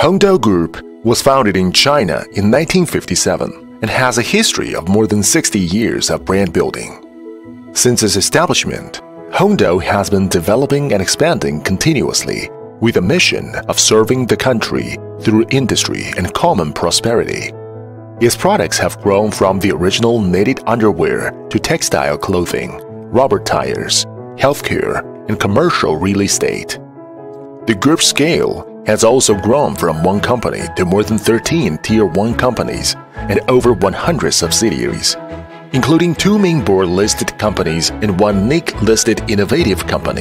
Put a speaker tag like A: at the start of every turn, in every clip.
A: Hongdou Group was founded in China in 1957 and has a history of more than 60 years of brand building. Since its establishment, Hongdou has been developing and expanding continuously with a mission of serving the country through industry and common prosperity. Its products have grown from the original knitted underwear to textile clothing, rubber tires, healthcare, and commercial real estate. The group's scale has also grown from one company to more than 13 Tier 1 companies and over 100 subsidiaries, including 2 main board-listed companies and 1 NIC-listed innovative company.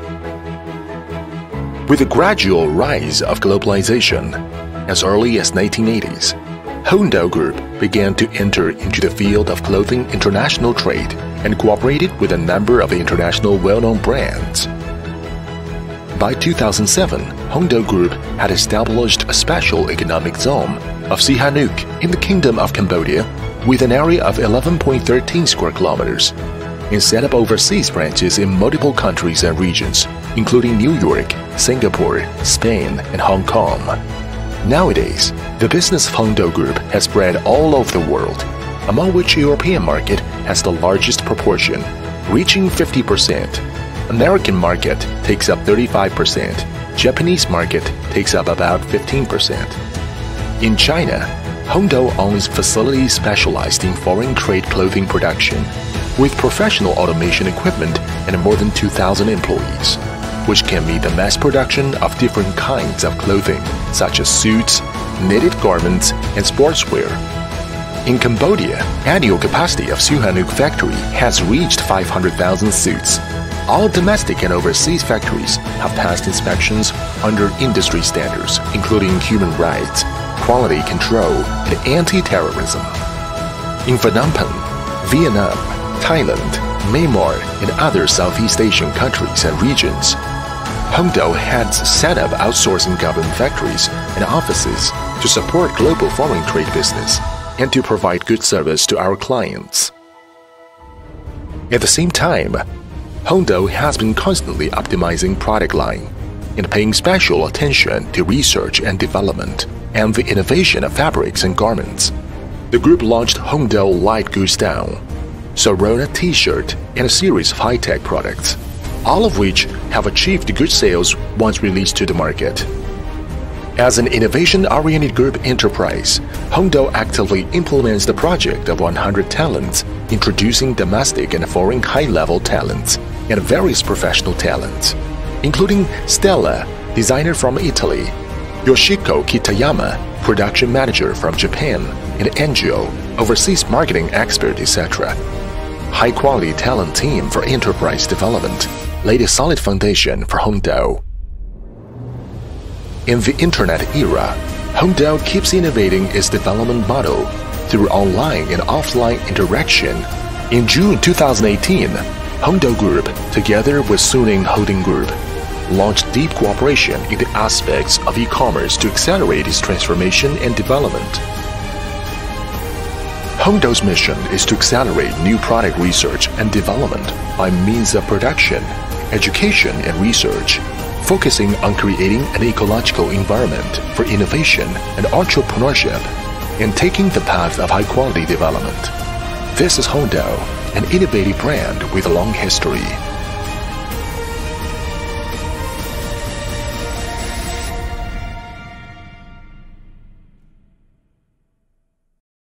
A: With the gradual rise of globalization, as early as 1980s, Hongdou Group began to enter into the field of clothing international trade and cooperated with a number of international well-known brands. By 2007, Hongdou Group had established a special economic zone of Sihanouk in the Kingdom of Cambodia with an area of 11.13 square kilometers and set up overseas branches in multiple countries and regions, including New York, Singapore, Spain, and Hong Kong. Nowadays, the business of Hongdou Group has spread all over the world, among which the European market has the largest proportion, reaching 50%. American market takes up 35%, Japanese market takes up about 15%. In China, Hongdou owns facilities specialized in foreign trade clothing production, with professional automation equipment and more than 2,000 employees, which can meet the mass production of different kinds of clothing, such as suits, knitted garments, and sportswear. In Cambodia, annual capacity of Sihanouk factory has reached 500,000 suits. All domestic and overseas factories have passed inspections under industry standards, including human rights, quality control, and anti-terrorism. In Phnom Penh, Vietnam, Thailand, Myanmar, and other Southeast Asian countries and regions, Hongdou has set up outsourcing government factories and offices to support global foreign trade business and to provide good service to our clients. At the same time, Hongdou has been constantly optimizing product line and paying special attention to research and development and the innovation of fabrics and garments. The group launched Hongdou Light Goods Down, Sorona T-shirt, and a series of high-tech products, all of which have achieved good sales once released to the market. As an innovation-oriented group enterprise, Hongdou actively implements the project of 100 talents, introducing domestic and foreign high-level talents and various professional talents, including Stella, designer from Italy, Yoshiko Kitayama, production manager from Japan, and Angio, overseas marketing expert, etc. High-quality talent team for enterprise development laid a solid foundation for Hongdou. In the internet era, Hongdou keeps innovating its development model through online and offline interaction. In June 2018, Hongdou Group, together with Suning Holding Group, launched deep cooperation in the aspects of e-commerce to accelerate its transformation and development. Hongdou's mission is to accelerate new product research and development by means of production, education, and research, focusing on creating an ecological environment for innovation and entrepreneurship and taking the path of high-quality development. This is Hongdou, an innovative brand with a long history.